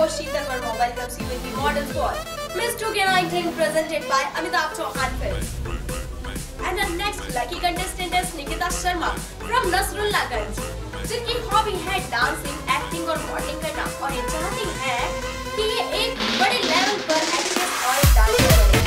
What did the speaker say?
host Sheetal Verma. Welcomes you in the Model Squad. Miss 2K19 presented by Amitabh Chauhan Films. And our next lucky contestant is Nikita Sharma from Nasrullaganj, जिनकी hobby है dancing, acting और modelling करना और ये चाहती है कि ये एक बड़े लेवल पर एक्ट्रेस और डांसर बने।